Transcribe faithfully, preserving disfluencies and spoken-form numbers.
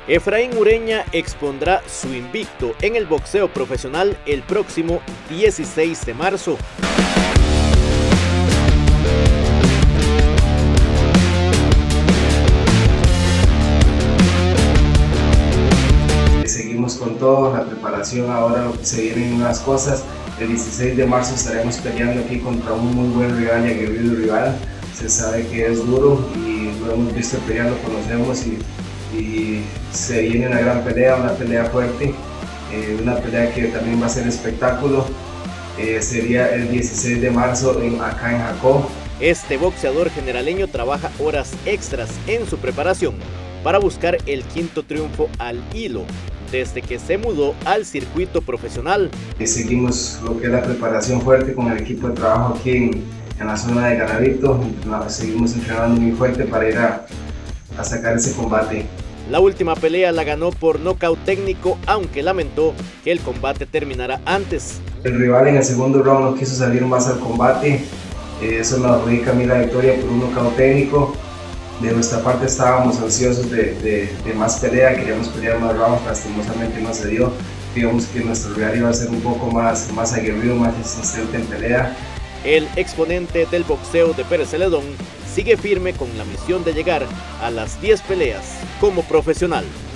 Efraín Ureña expondrá su invicto en el boxeo profesional el próximo dieciséis de marzo. Seguimos con todo, la preparación, ahora lo que se vienen unas cosas. El dieciséis de marzo estaremos peleando aquí contra un muy buen rival y aguerrido rival. Se sabe que es duro y lo hemos visto pelear, lo conocemos y, y se viene una gran pelea, una pelea fuerte, eh, una pelea que también va a ser espectáculo. Eh, sería el dieciséis de marzo en, acá en Jacó. Este boxeador generaleño trabaja horas extras en su preparación para buscar el quinto triunfo al hilo desde que se mudó al circuito profesional. Y seguimos lo que es la preparación fuerte con el equipo de trabajo aquí en, en la zona de Garavito. Seguimos entrenando muy fuerte para ir a, a sacar ese combate. La última pelea la ganó por nocaut técnico, aunque lamentó que el combate terminara antes. El rival en el segundo round no quiso salir más al combate, eso nos adjudica a mí la victoria por un nocaut técnico. De nuestra parte estábamos ansiosos de, de, de más pelea, queríamos pelear más rounds, lastimosamente no se dio. Digamos que nuestro rival iba a ser un poco más, más aguerrido, más insistente en pelea. El exponente del boxeo de Pérez Celedón sigue firme con la misión de llegar a las diez peleas como profesional.